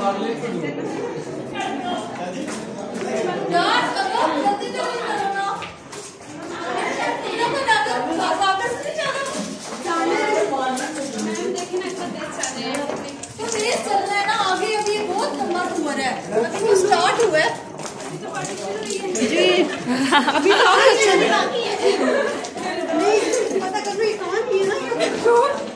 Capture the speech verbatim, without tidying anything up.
Start हुआ है जी। अभी तो अच्छा नहीं पता कर रही कहाँ की है ना।